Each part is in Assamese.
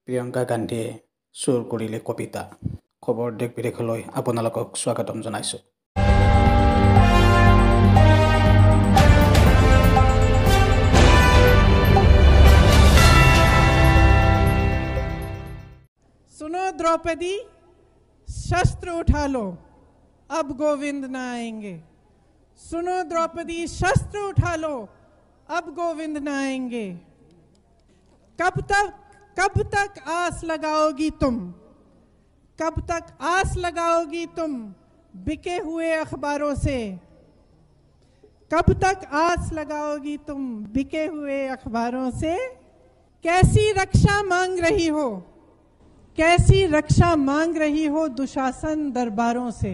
প্ৰিয়ংকা গান্ধীয়ে চুৰ কৰিলে কবিতা খবৰ দেশ বিদেশলৈ আপোনালোকক স্বাগতম জনাইছোঁ। सुनो द्रौपदी, शस्त्र उठा लो, अब गोविंद न आएंगे। सुनो द्रौपदी, शस्त्र उठा लो, अब गोविंद न आएंगे। कब तक आस लगाओगी तुम, कब तक आस लगाओगी तुम बिके हुए अखबारों से। कब तक आस लगाओगी तुम बिके हुए अखबारों से। कैसी रक्षा मांग रही हो, कैसी रक्षा मांग रही हो दुशासन दरबारों से।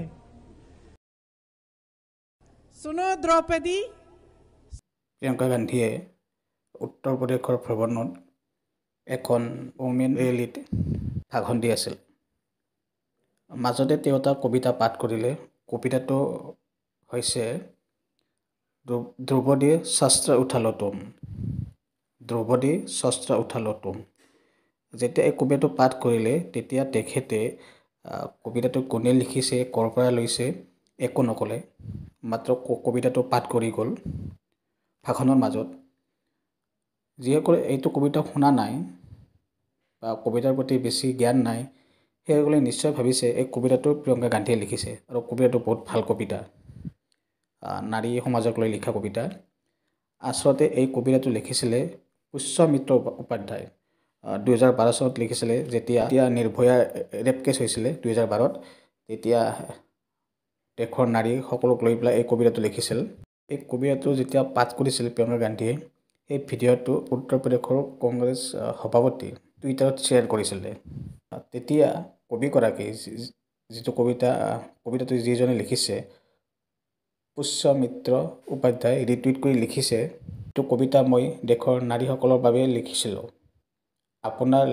सुनो द्रौपदी। প্ৰিয়ংকা গান্ধীয়ে উত্তৰ প্ৰদেশৰ ভ্ৰমণত এখন ওমেন ৰেলীত ভাষণ দি আছিল। মাজতে তেওঁ এটা কবিতা পাঠ কৰিলে। কবিতাটো হৈছে দ্ৰৌপদী শস্ত্ৰ উঠালো তুম, দ্ৰৌপদী শস্ত্ৰ উঠালো তুম। যেতিয়া এই কবিতাটো পাঠ কৰিলে তেতিয়া তেখেতে কবিতাটো কোনে লিখিছে, ক'ৰ পৰা লৈছে একো নক'লে, মাত্ৰ কবিতাটো পাঠ কৰি গ'ল ভাষণৰ মাজত। যিসকলে এইটো কবিতা শুনা নাই বা কবিতাৰ প্ৰতি বেছি জ্ঞান নাই, সেইসকলে নিশ্চয় ভাবিছে এই কবিতাটো প্ৰিয়ংকা গান্ধীয়ে লিখিছে আৰু কবিতাটো বহুত ভাল কবিতা, নাৰী সমাজক লৈ লিখা কবিতা। আচলতে এই কবিতাটো লিখিছিলে পুষ্যমিত্ৰ উপাধ্যায়। 2012 চনত লিখিছিলে, যেতিয়া নিৰ্ভয়া ৰেপ কেছ হৈছিলে 2012ত, তেতিয়া দেশৰ নাৰী সকলক লৈ পেলাই এই কবিতাটো লিখিছিল। এই কবিতাটো যেতিয়া পাঠ কৰিছিল প্ৰিয়ংকা গান্ধীয়ে, এই ভিডিঅ'টো উত্তৰ প্ৰদেশৰ কংগ্ৰেছ সভাপতি টুইটাৰত শ্বেয়াৰ কৰিছিলে। তেতিয়া কবিগৰাকী যিটো কবিতাটো যিজনে লিখিছে পুষ্যমিত্ৰ উপাধ্যায় ৰিটুইট কৰি লিখিছে, এইটো কবিতা মই দেশৰ নাৰীসকলৰ বাবে লিখিছিলোঁ। আপোনাৰ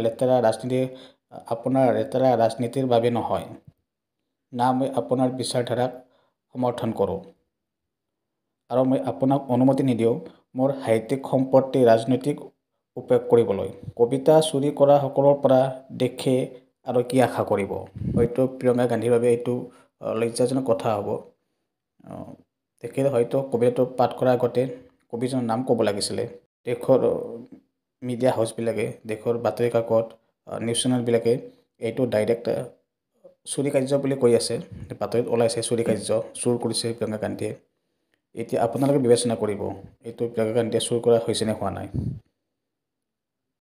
লেতেৰা ৰাজনীতিৰ বাবে নহয়, না মই আপোনাৰ বিচাৰধাৰাক সমৰ্থন কৰোঁ, আৰু মই আপোনাক অনুমতি নিদিওঁ মোৰ সাহিত্যিক সম্পত্তি ৰাজনৈতিক উপয়োগ কৰিবলৈ। কবিতা চুৰি কৰা সকলৰ পৰা দেশে আৰু কি আশা কৰিব। হয়তো প্ৰিয়ংকা গান্ধীৰ বাবে এইটো লজ্জাজনক কথা হ'ব। তেখেতে হয়তো কবিতাটো পাঠ কৰাৰ আগতে কবিজনৰ নাম ক'ব লাগিছিলে। দেশৰ মিডিয়া হাউচবিলাকে, দেশৰ বাতৰি কাকত, নিউজ চেনেলবিলাকে এইটো ডাইৰেক্ট চুৰি কাৰ্য বুলি কৈ আছে। বাতৰিত ওলাইছে চুৰি কাৰ্য, চুৰ কৰিছে প্ৰিয়ংকা গান্ধীয়ে। এতিয়া আপোনালোকে বিবেচনা কৰিব এইটো প্ৰিয়ংকা গান্ধীয়ে চুৰ কৰা হৈছে নে হোৱা নাই।